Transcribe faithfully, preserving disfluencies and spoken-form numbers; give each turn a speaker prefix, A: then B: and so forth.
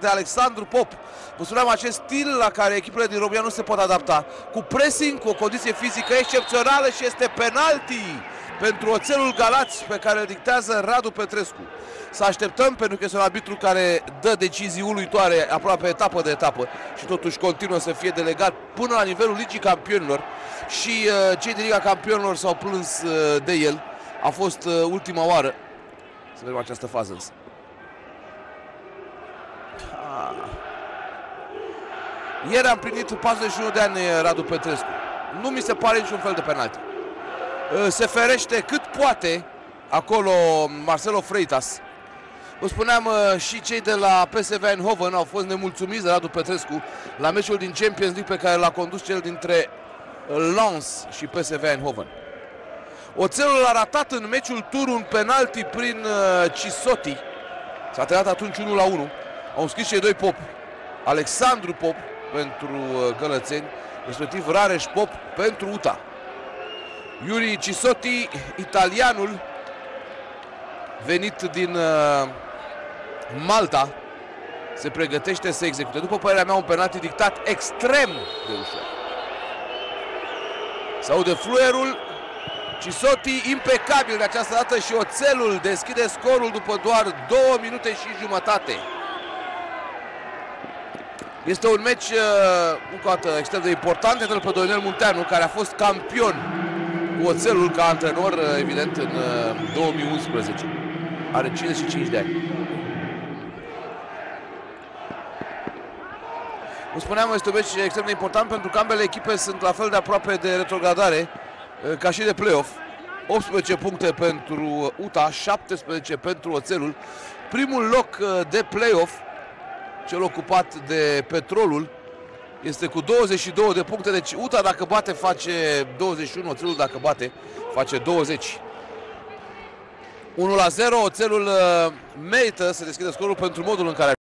A: de Alexandru Pop. Vă spuneam, acest stil la care echipele din România nu se pot adapta. Cu pressing, cu o condiție fizică excepțională și este penalti pentru Oțelul Galați pe care îl dictează Radu Petrescu. Să așteptăm, pentru că este un arbitru care dă decizii uluitoare aproape etapă de etapă și totuși continuă să fie delegat până la nivelul Ligii Campionilor și uh, cei de Liga Campionilor s-au plâns uh, de el. A fost uh, ultima oară. Să vedem această fază însă. Ah. Ieri am plinit patruzeci și unu de ani Radu Petrescu. Nu mi se pare niciun fel de penalti. Se ferește cât poate acolo Marcelo Freitas. Vă spuneam, și cei de la P S V Eindhoven au fost nemulțumiți de Radu Petrescu la meciul din Champions League pe care l-a condus cel dintre Lens și P S V Eindhoven. Oțelul a ratat în meciul tur un penalti prin uh, Cisotti. S-a terminat atunci unu la unu. Au înscris cei doi Pop. Alexandru Pop pentru uh, Gălățeni, respectiv Rareș Pop pentru U T A. Yuri Cisotti, italianul venit din uh, Malta, se pregătește să execute. După părerea mea, un penalti dictat extrem de ușor. Se aude fluierul. Cisotti impecabil de această dată și Oțelul deschide scorul după doar două minute și jumătate. Este un meci, încă o dată, extrem de important pentru pe Dorinel Munteanu, care a fost campion cu Oțelul ca antrenor, evident, în două mii unsprezece. Are cincizeci și cinci de ani. Cum spuneam, este un meci extrem de important pentru că ambele echipe sunt la fel de aproape de retrogradare ca și de play-off. optsprezece puncte pentru U T A, șaptesprezece pentru Oțelul. Primul loc de play-off, cel ocupat de Petrolul, este cu douăzeci și două de puncte. Deci U T A dacă bate face douăzeci și unu, Oțelul dacă bate face douăzeci. unu la zero, Oțelul merită să deschidă scorul pentru modul în care